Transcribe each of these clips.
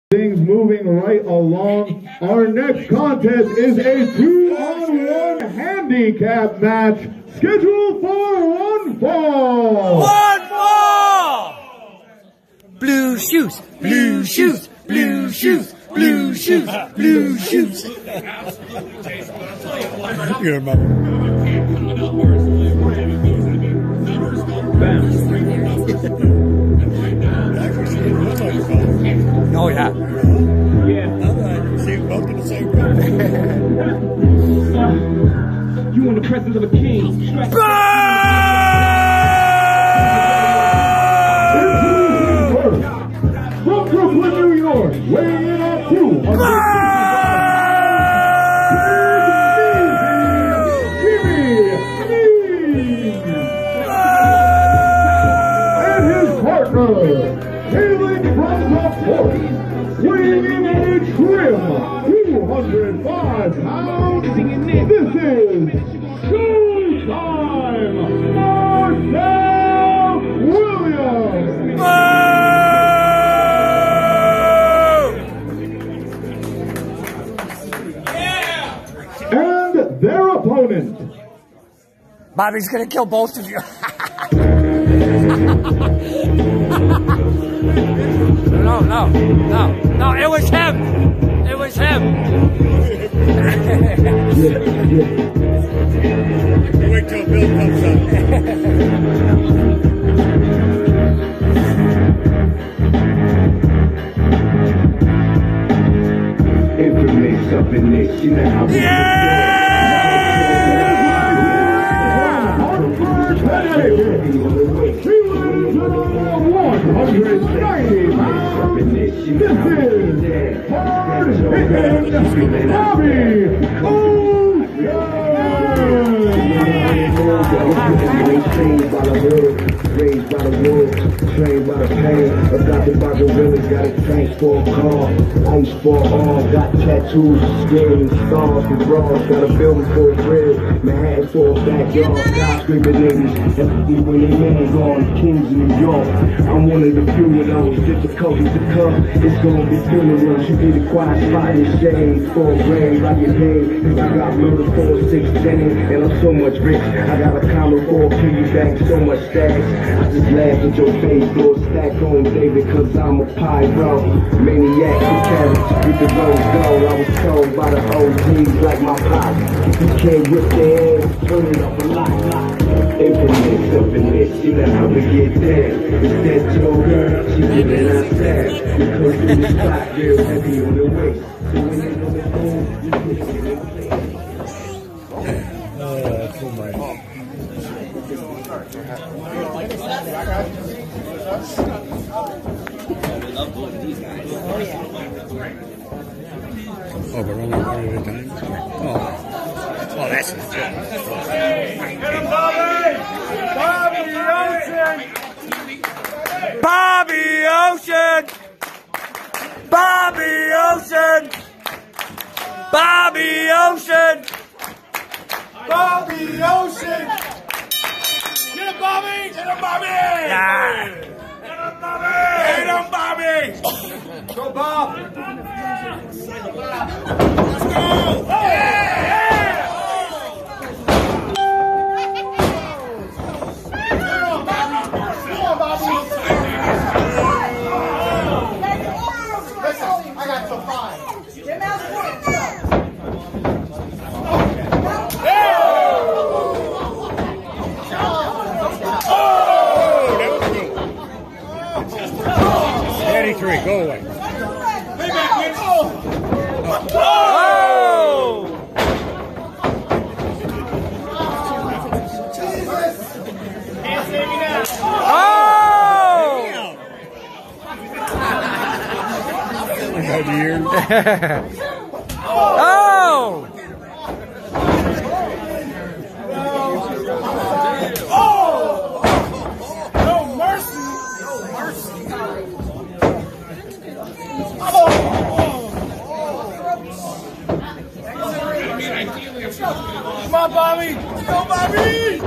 Things moving right along. Our next contest is a 2-on-1 handicap match scheduled for one fall. One fall! Blue shoes, blue shoes, blue shoes, blue shoes, blue shoes. Your mother. Oh yeah. Yeah. See both in the same room. You in the presence of a king. From Brooklyn, New York, weighing in at 200. Weighing in at a trim 205 pounds, this is Showtime Marcel Williams. And their opponent. Bobby's gonna kill both of you. No, it was him. It was him. Wait till Bill comes up. Infamous up in this, you know how raised by the wolves, trained by the pain, adopted by gorillas, got a tank for a car, ice for all, got tattoos, skin, stars for bras, got a building for a crib, Manhattan for a backyard, skyscraper niggas, empathy when they man gone, kings in New York. I'm one of the few of those, difficulties to come, it's gonna be funerals, you get a quiet spot in shade, for a grave, I get paid, cause I got murder for a 610, and I'm so much rich, I got a common for a piggyback, so much stash, I just laugh at your face, throw a stack on David, cause I'm a pyro, maniac, Kincade, with the rose gold, I was told by the OGs like my pop, if you can't whip their ass, turn it up a lot. Infamous up in this, you know how we get there. It's that tall girl, she giving us that. We come through the spot, real heavy on the waist. So when they know the phone, you put it in place. Oh my God. Oh, but only one at a time? Oh, that's it. Bobby Ocean! Bobby Ocean! Bobby Ocean! Bobby Ocean! Get him, Bobby! Get him, Bobby! Yeah. Get him, Bobby! Get him, Bobby! Go, Bob! Let's go! Yeah! I got some fine. Three, go away. Oh! Oh! Come on, Bobby! Let's go, Bobby!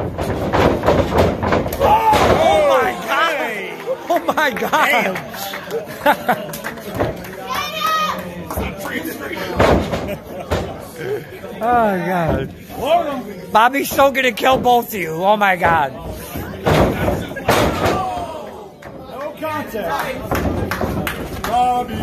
Oh my God! Oh my God! Damn. Oh, God. Bobby's so gonna kill both of you. Oh, my God. No contact. Bobby.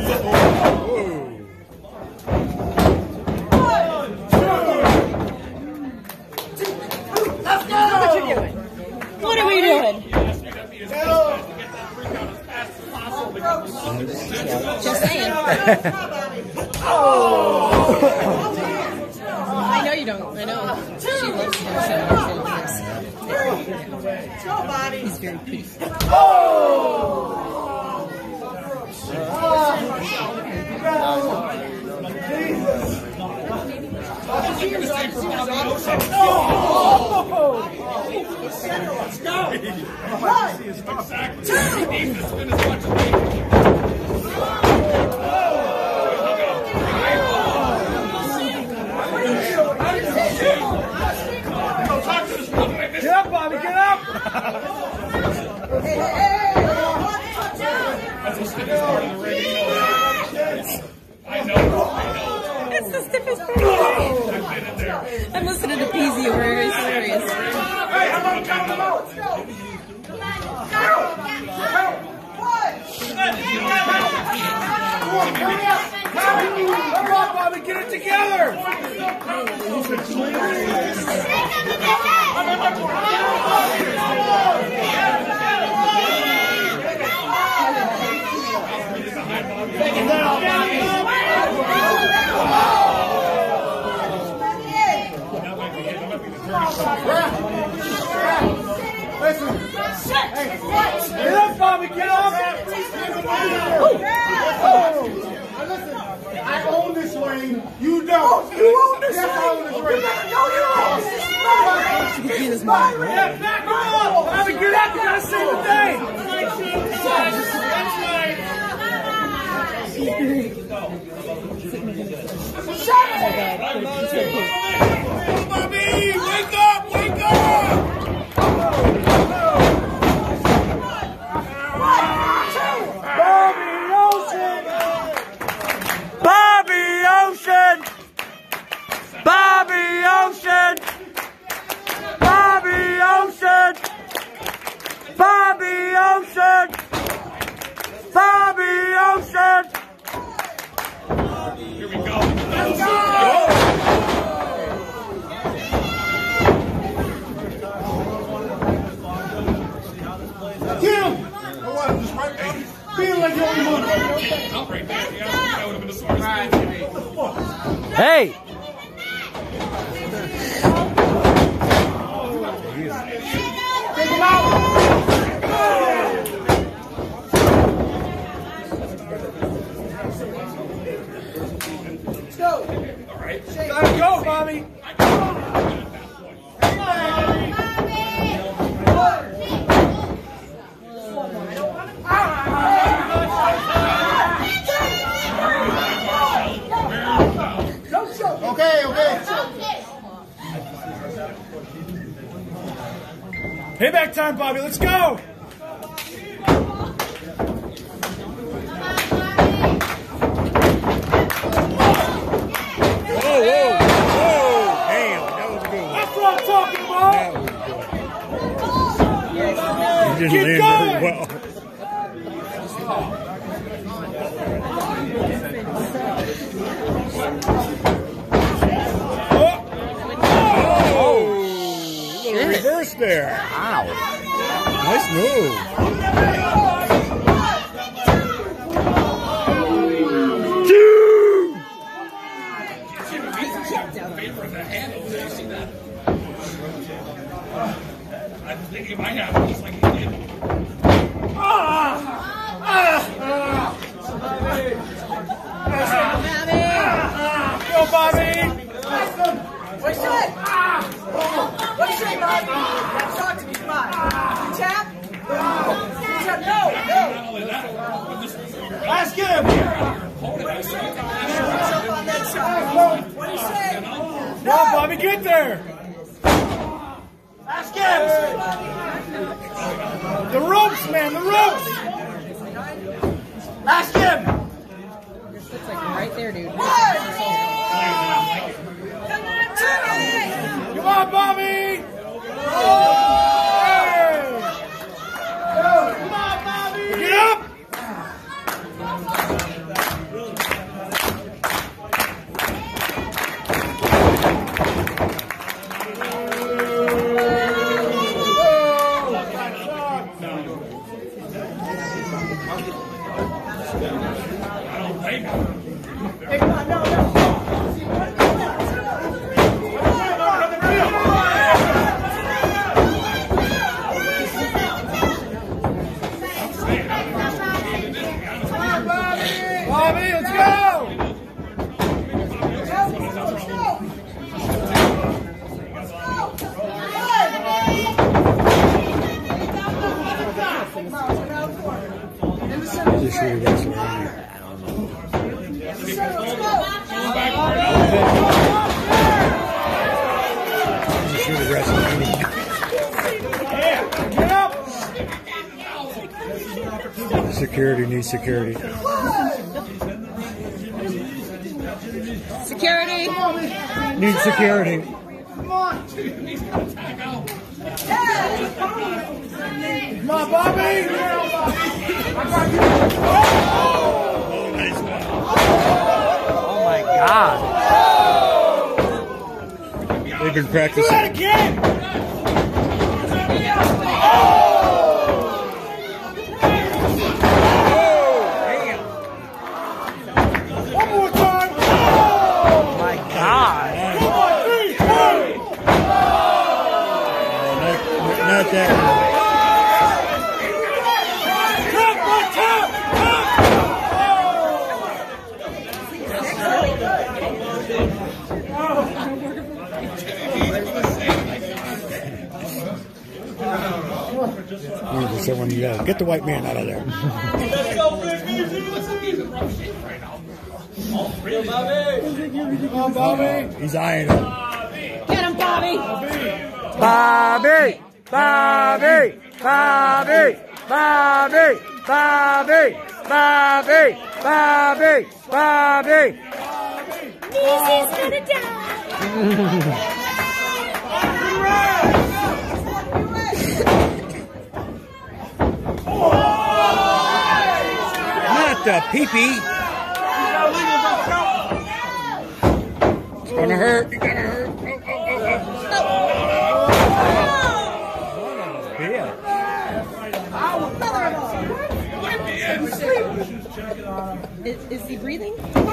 Let's go! What you doing? What are we doing? Just saying. I know you don't. I know. She loves to Go, Bobby. He's very pretty. Get up, Bobby, get up! It's the stiffest thing. I'm listening to Peasy over here. It's hilarious. Hey, how about count them out? Come on, Bobby, get it together! Get up, Bobby, get up! Listen, I own this lane. You don't. You own this lane. Yes, I own this lane. No, you own this lane. This mom. Yeah, back him up. Bobby, get up. You gotta save the day. Bobby, wake up, wake up. Bobby Ocean! Bobby Ocean! Bobby Ocean! Bobby Ocean! Bobby Ocean! Here we go. Let's go. Get him! Just right there. Feel like you're only one. Up right there. Yeah, that would have been the smartest thing. Hey! Take him out! Let's go! All right. Gotta go, Bobby! Okay, okay. Payback time, Bobby. Let's go. Whoa, whoa, whoa. Damn, that was good. That's what I'm talking about. You just Keep landed going. very well. Reverse there. Wow. Nice move. Dude! I think he might have. He's like, he did. Go, Bobby! What you say? What you say, Bobby? Talk to me, come on. You tap? You tap? No, no. Ask him! What do you say? Go, Bobby, get there! Ask him! The ropes, man, the ropes! Ask him! like right there, dude. Come on, Bobby! Come on, Bobby! Get up! Security needs security. Security. Needs security. Come on, Bobby! Oh my God. They've been practicing. Do that again! One more time! Oh my God. Come on, 3, 2! Not that. Someone, yeah, get the white man out of there. Let's go, Frisbee! Come on, Bobby! He's eyeing him. Get him, Bobby. Bobby! Bobby! Bobby! Bobby! Bobby! Bobby! Bobby! Bobby! Meaz is gonna die. Not the pee-pee. It's gonna hurt. It's gonna hurt. Is he breathing?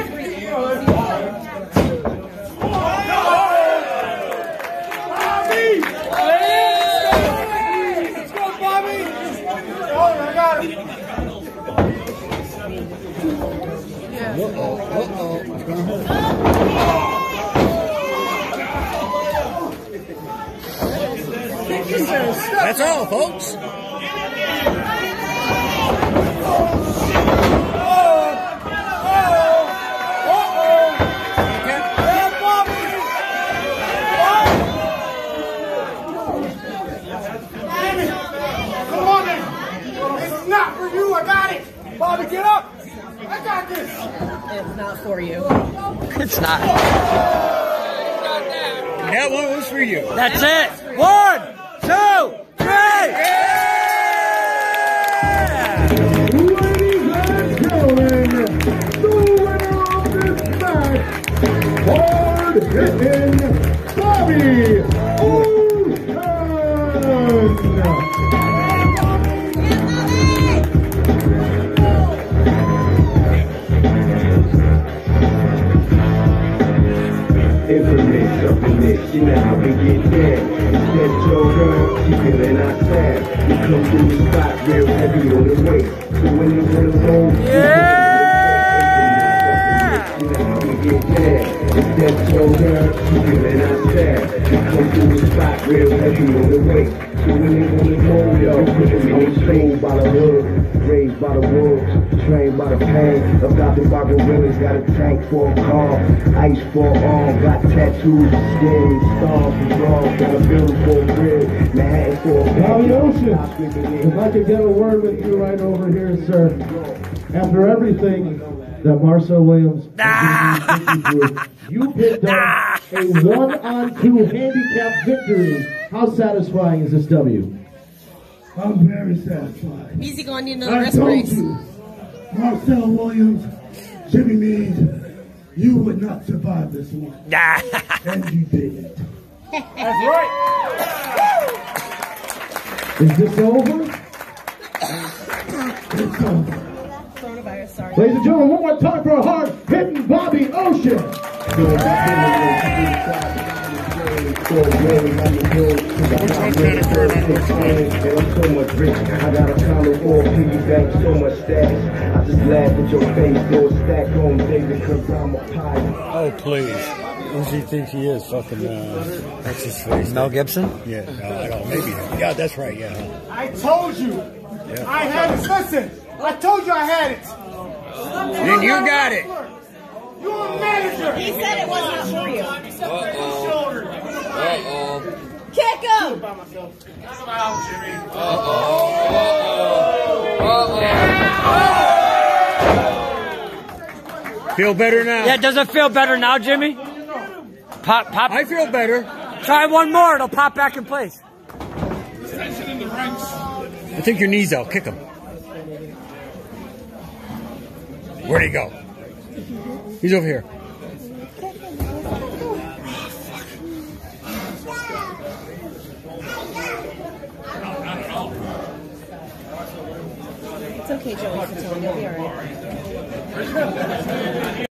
Let's go, Bobby! Oh, I got it! It's gonna hurt. That's all, folks. Bobby, get up! I got this! It's not for you. It's not. That one was for you. That's it. 1, 2, 3. Ladies and gentlemen, the winner of this match, hard-hitting Bobby Ocean! Infamous up in this, you know how we get there. That's your girl, she feeling outside. We come through the spot real heavy on the way. So when you wanna go, you know how we get there. That's your girl, she feeling outside. We come through the spot real heavy on the way. So when you wanna go, yo, I'm trained by the hood, raised by the wolves, trained by the pain. Adopted by gorillas, got a tank for a car, ice for an arm, got tattoos, skin, stars for draws, got a building for a grid, Manhattan for a Bobby Ocean, if I could get a word with you right over here, sir. After everything that Marcel Williams you picked up a 1-on-2 handicap victory. How satisfying is this W? I'm very satisfied. Easy going, need another I rest told brace. you, Marcel Williams, Jimmy Meaz, you would not survive this one. And you didn't. That's right. Is this over? It's over. Coronavirus, sorry. Ladies and gentlemen, one more time for a hard-hitting Bobby Ocean. I'm so much rich. I got a pound of oil, piggyback, so much stash. I just laugh at your face, throw a stack on David, cause I'm a pilot. Oh, please. Who does he think he is? Fucking, what's his face? Mel Gibson? Yeah, no, I don't. Maybe. Yeah, that's right, yeah. I told you. Yeah. I had it. Listen, I told you I had it. Then you got it. You're a manager. He said it wasn't for you. Uh-oh. Kick him! Feel better now? Yeah, does it feel better now, Jimmy? Pop. I feel better. Try one more, it'll pop back in place. I think your knee's out. Kick him. Where'd he go? He's over here. It's okay, Joey. You'll be all right.